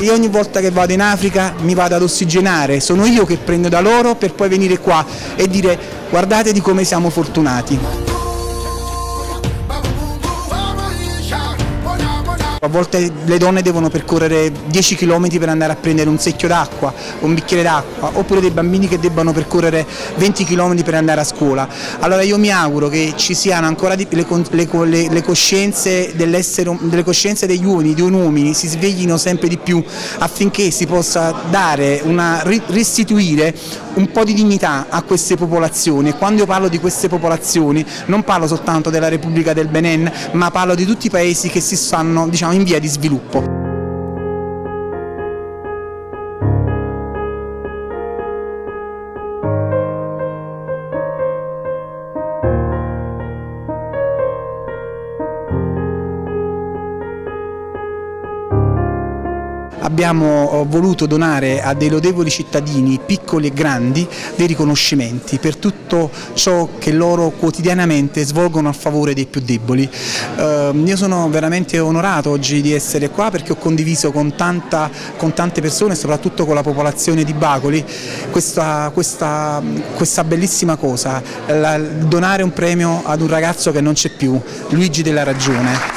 Io ogni volta che vado in Africa mi vado ad ossigenare, sono io che prendo da loro per poi venire qua e dire guardate di come siamo fortunati. A volte le donne devono percorrere 10 km per andare a prendere un secchio d'acqua, un bicchiere d'acqua, oppure dei bambini che debbano percorrere 20 km per andare a scuola. Allora io mi auguro che ci siano ancora le coscienze delle coscienze degli uomini si sveglino sempre di più affinché si possa restituire un po' di dignità a queste popolazioni. E quando io parlo di queste popolazioni non parlo soltanto della Repubblica del Benin, ma parlo di tutti i paesi che si stanno, diciamo, in via di sviluppo. Abbiamo voluto donare a dei lodevoli cittadini, piccoli e grandi, dei riconoscimenti per tutto ciò che loro quotidianamente svolgono a favore dei più deboli. Io sono veramente onorato oggi di essere qua perché ho condiviso con tante persone, soprattutto con la popolazione di Bacoli, questa bellissima cosa, donare un premio ad un ragazzo che non c'è più, Luigi Della Ragione.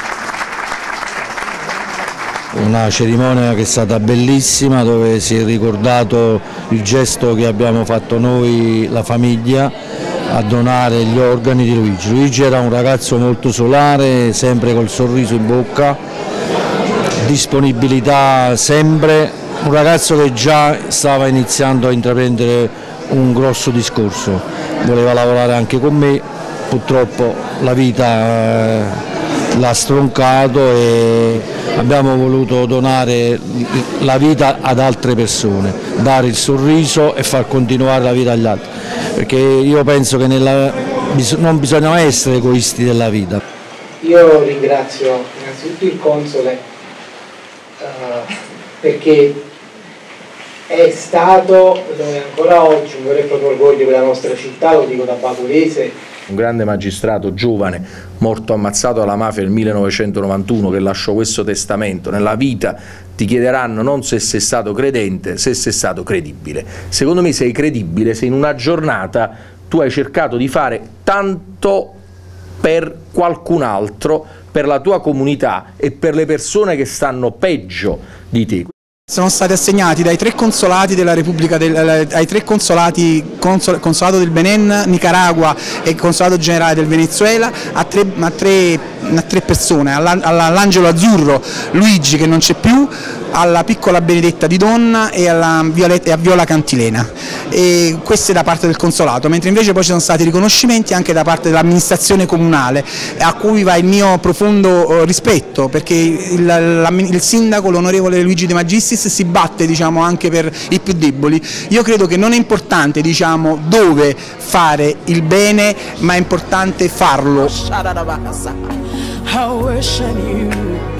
Una cerimonia che è stata bellissima, dove si è ricordato il gesto che abbiamo fatto noi, la famiglia, a donare gli organi di Luigi. Luigi era un ragazzo molto solare, sempre col sorriso in bocca, disponibilità sempre, un ragazzo che già stava iniziando a intraprendere un grosso discorso, voleva lavorare anche con me, purtroppo la vita l'ha stroncato e abbiamo voluto donare la vita ad altre persone, dare il sorriso e far continuare la vita agli altri, perché io penso che non bisogna essere egoisti della vita. Io ringrazio innanzitutto il console perché è stato, ancora oggi, un vero e proprio orgoglio per la nostra città, lo dico da baculese. Un grande magistrato giovane, morto ammazzato dalla mafia nel 1991, che lasciò questo testamento: nella vita ti chiederanno non se sei stato credente, se sei stato credibile. Secondo me sei credibile se in una giornata tu hai cercato di fare tanto per qualcun altro, per la tua comunità e per le persone che stanno peggio di te. Sono stati assegnati dai 3 consolati della Repubblica, ai 3 consolati, consolato del Benin, Nicaragua e il consolato generale del Venezuela, a tre persone, all'Angelo Azzurro, Luigi che non c'è più, alla piccola Benedetta di Donna e a Viola Cantilena, e queste da parte del consolato, mentre invece poi ci sono stati riconoscimenti anche da parte dell'amministrazione comunale, a cui va il mio profondo rispetto, perché il sindaco, l'onorevole Luigi De Magistris, si batte, diciamo, anche per i più deboli. Io credo che non è importante, diciamo, dove fare il bene, ma è importante farlo.